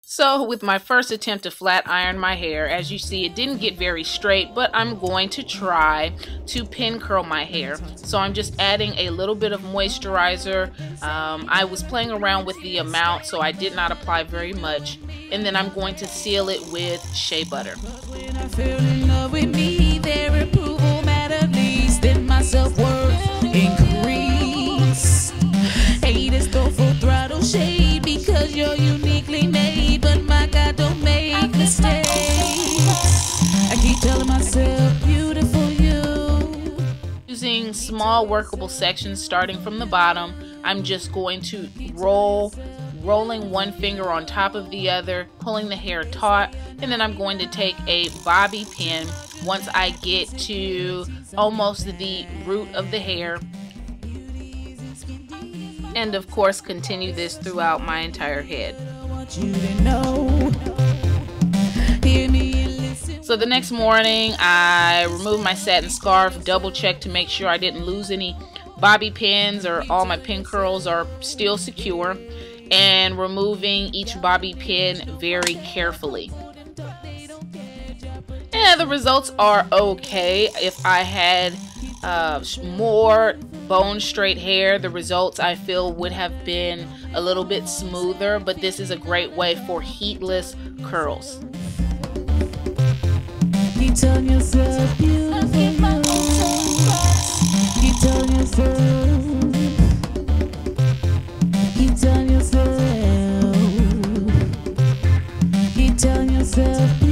So with my first attempt to flat iron my hair, as you see, it didn't get very straight, but I'm going to try to pin curl my hair. So I'm just adding a little bit of moisturizer. I was playing around with the amount, so I did not apply very much. And then I'm going to seal it with shea butter. When I fell in love with me, their approval mattered least, then my self-worth increase. Haters go full throttle shade because you're uniquely made, but my God, don't make mistakes. I keep telling myself, beautiful you. Using small workable sections starting from the bottom, I'm just going to rolling one finger on top of the other, pulling the hair taut, and then I'm going to take a bobby pin once I get to almost the root of the hair. And of course, continue this throughout my entire head. So the next morning, I removed my satin scarf, double checked to make sure I didn't lose any bobby pins or all my pin curls are still secure, and removing each bobby pin very carefully. And the results are okay. If I had more bone straight hair, the results I feel would have been a little bit smoother, but this is a great way for heatless curls. Keep telling yourself beautiful. Keep telling yourself. Keep telling yourself. Keep telling yourself.